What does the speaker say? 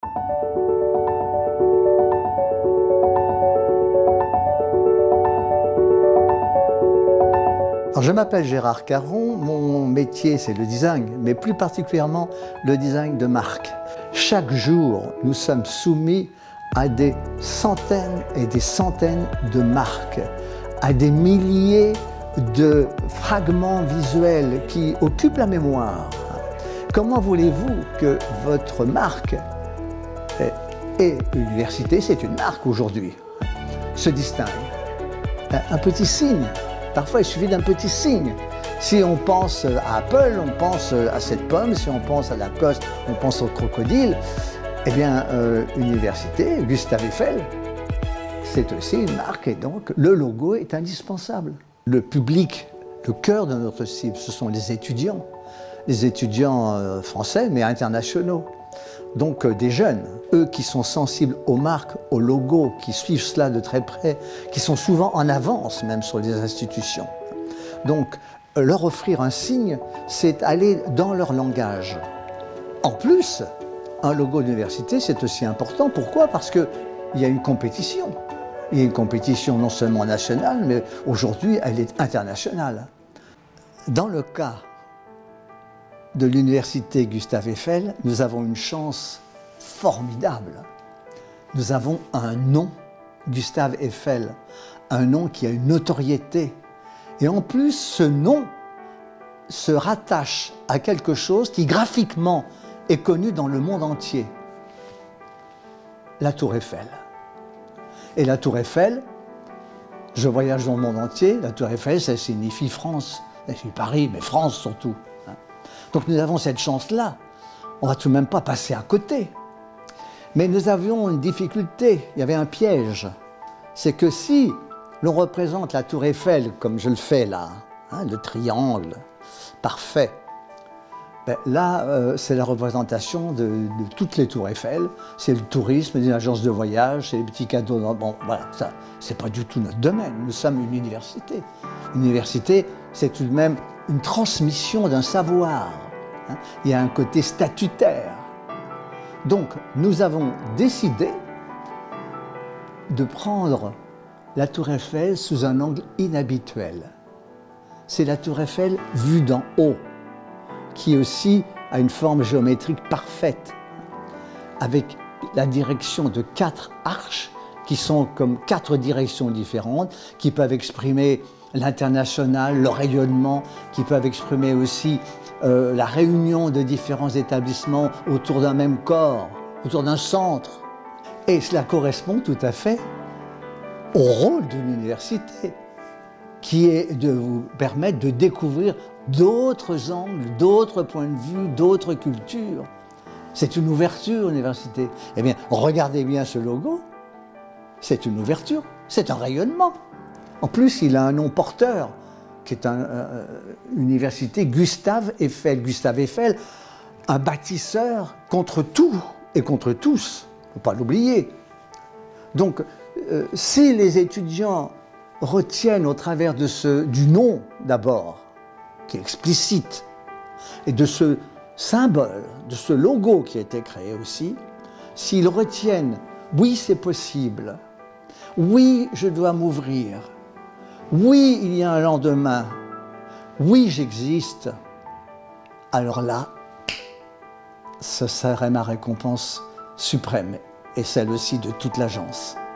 Alors, je m'appelle Gérard Caron, mon métier c'est le design, mais plus particulièrement le design de marque. Chaque jour, nous sommes soumis à des centaines et des centaines de marques, à des milliers de fragments visuels qui occupent la mémoire. Comment voulez-vous que votre marque, et l'université c'est une marque aujourd'hui, se distingue? Un petit signe. Parfois, il suffit d'un petit signe. Si on pense à Apple, on pense à cette pomme. Si on pense à Lacoste, on pense au crocodile. Eh bien, université, Gustave Eiffel, c'est aussi une marque et donc le logo est indispensable. Le public, le cœur de notre cible, ce sont les étudiants français mais internationaux. Donc des jeunes, eux qui sont sensibles aux marques, aux logos, qui suivent cela de très près, qui sont souvent en avance même sur les institutions. Donc leur offrir un signe, c'est aller dans leur langage. En plus, un logo d'université, c'est aussi important. Pourquoi? Parce qu'il y a une compétition. Il y a une compétition non seulement nationale, mais aujourd'hui, elle est internationale. Dans le cas de l'université Gustave Eiffel, nous avons une chance formidable. Nous avons un nom, Gustave Eiffel, un nom qui a une notoriété. Et en plus, ce nom se rattache à quelque chose qui graphiquement est connu dans le monde entier. La Tour Eiffel. Et la Tour Eiffel, je voyage dans le monde entier, la Tour Eiffel, ça signifie France. Ça signifie Paris, mais France surtout. Donc nous avons cette chance-là. On ne va tout de même pas passer à côté. Mais nous avions une difficulté, il y avait un piège. C'est que si l'on représente la Tour Eiffel, comme je le fais là, le triangle parfait, ben là, c'est la représentation de toutes les tours Eiffel. C'est le tourisme, les agences de voyage, c'est les petits cadeaux. Bon, voilà, ça, c'est pas du tout notre domaine. Nous sommes une université. Une université, c'est tout de même une transmission d'un savoir. Il y a un côté statutaire. Donc, nous avons décidé de prendre la Tour Eiffel sous un angle inhabituel. C'est la Tour Eiffel vue d'en haut, qui aussi a une forme géométrique parfaite, avec la direction de 4 arches, qui sont comme 4 directions différentes, qui peuvent exprimer l'international, le rayonnement, qui peuvent exprimer aussi la réunion de différents établissements autour d'un même corps, autour d'un centre. Et cela correspond tout à fait au rôle de l'université, qui est de vous permettre de découvrir d'autres angles, d'autres points de vue, d'autres cultures. C'est une ouverture, l'université. Eh bien, regardez bien ce logo, c'est une ouverture, c'est un rayonnement. En plus, il a un nom porteur, qui est une université Gustave Eiffel. Gustave Eiffel, un bâtisseur contre tout et contre tous, il ne faut pas l'oublier. Donc, si les étudiants retiennent au travers de du nom d'abord, qui est explicite, et de ce symbole, de ce logo qui a été créé aussi, s'ils retiennent « oui, c'est possible »,« oui, je dois m'ouvrir »,« oui, il y a un lendemain »,« oui, j'existe », alors là, ce serait ma récompense suprême et celle aussi de toute l'agence.